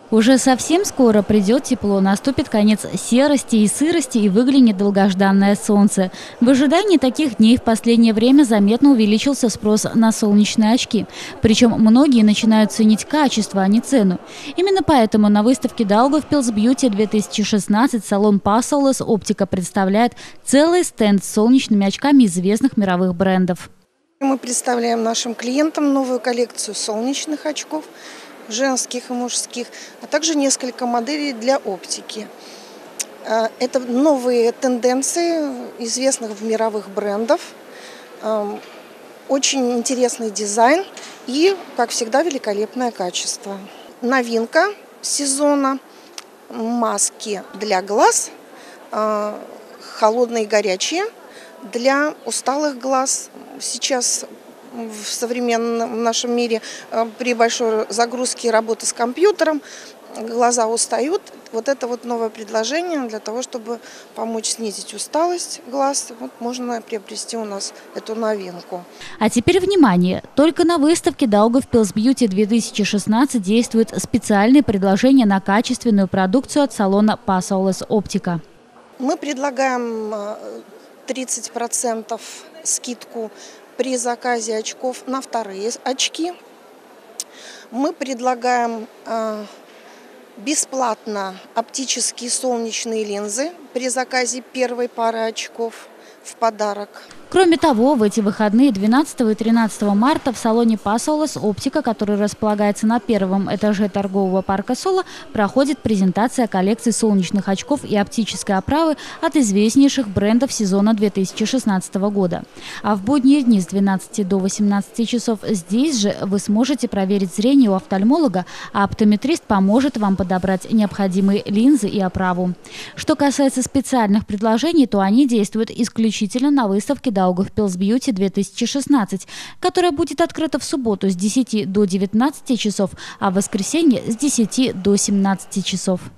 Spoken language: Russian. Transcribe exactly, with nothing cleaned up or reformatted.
Уже совсем скоро придет тепло, наступит конец серости и сырости и выглянет долгожданное солнце. В ожидании таких дней в последнее время заметно увеличился спрос на солнечные очки. Причем многие начинают ценить качество, а не цену. Именно поэтому на выставке Daugavpils Beauty две тысячи шестнадцать салон Pasaules Optica представляет целый стенд с солнечными очками известных мировых брендов. Мы представляем нашим клиентам новую коллекцию солнечных очков, женских и мужских, а также несколько моделей для оптики. Это новые тенденции известных мировых брендов, очень интересный дизайн и, как всегда, великолепное качество. Новинка сезона – маски для глаз, холодные и горячие, для усталых глаз. Сейчас в современном нашем мире при большой загрузке работы с компьютером глаза устают. Вот это вот новое предложение для того, чтобы помочь снизить усталость глаз. Вот можно приобрести у нас эту новинку. А теперь внимание! Только на выставке Daugavpils Beauty две тысячи шестнадцать действует специальное предложение на качественную продукцию от салона Pasaules Optica. Мы предлагаем тридцать процентов скидку при заказе очков на вторые очки. Мы предлагаем э, бесплатно оптические солнечные линзы при заказе первой пары очков в подарок. Кроме того, в эти выходные двенадцатого и тринадцатого марта в салоне Pasaules Optica, который располагается на первом этаже торгового парка Соло, проходит презентация коллекции солнечных очков и оптической оправы от известнейших брендов сезона две тысячи шестнадцатого года. А в будние дни с двенадцати до восемнадцати часов здесь же вы сможете проверить зрение у офтальмолога, а оптометрист поможет вам подобрать необходимые линзы и оправу. Что касается специальных предложений, то они действуют исключительно на выставке Daugavpils Beauty две тысячи шестнадцать, которая будет открыта в субботу с десяти до девятнадцати часов, а в воскресенье с десяти до семнадцати часов.